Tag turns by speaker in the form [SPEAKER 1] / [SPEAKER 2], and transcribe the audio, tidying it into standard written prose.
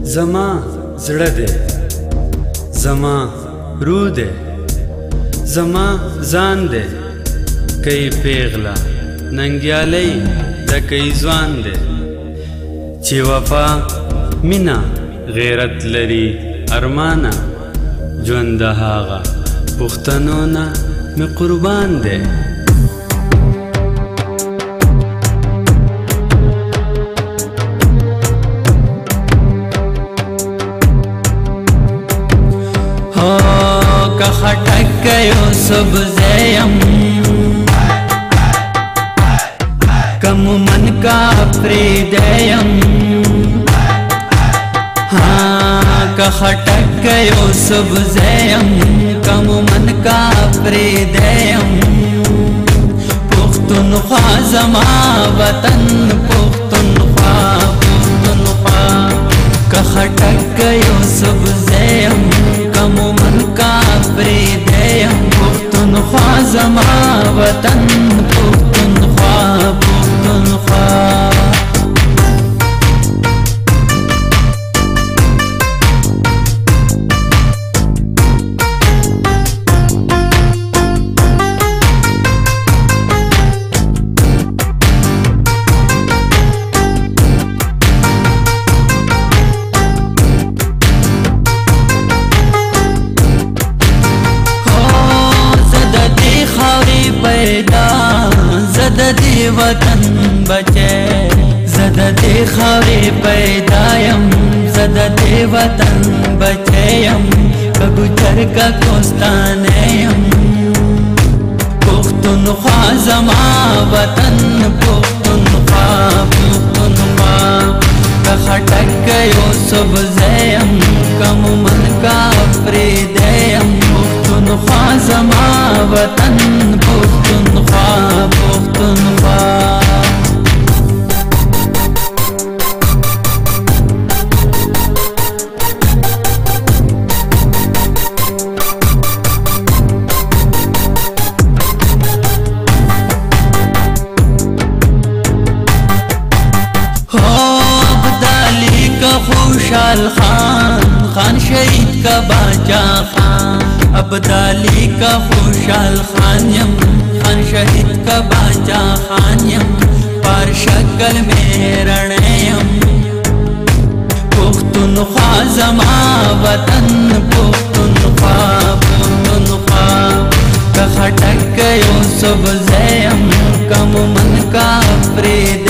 [SPEAKER 1] زما زړه دې زما روح دې زما ځان دې کای پیغلا ننګیالۍ د کای ځوان دې چې وفا مینا غیرت لري ارمانا ژوند د هغه پښتنو نه مې قربان دې
[SPEAKER 2] खटक यूसुफ ज़ेयम कम मन का प्रीदयम हाँ खटक यूसुफ ज़ेयम कम मन का प्रीदयम पुख्तनख्वा ज़मा वतन पुख्तनख्वा खटक यूसुफ ज़ेयम कम मन का प्रीदयम पुख्तनख्वा ज़मा वतन पुख्तनख्वा पुख्तनख्वा ज़ददी वतन बचे ज़ददी खावरे पैदायम ज़ददी वतन बचेयम कबूतर का कोस्तानेयम पुख्तनख्वा ज़मा वतन पुख्तनख्वा पुख्तनख्वा खटक यूसुफ ज़ेयम कम मन का प्रीदयम पुख्तनख्वा ज़मा वतन पुख्तनख्वा पुख्तनख्वा अब्दाली का खुशहाल खान खान शहीद का बाचा खान अब्दाली का खुशहाल खान यम खान शहीद का बाचा खान यम पार शक्ल में रणयम पुख्तनख्वा ज़मा वतन पुख्तनख्वा पुख्तनख्वा खटक यूसुफ ज़ेयम कम मन का प्रीद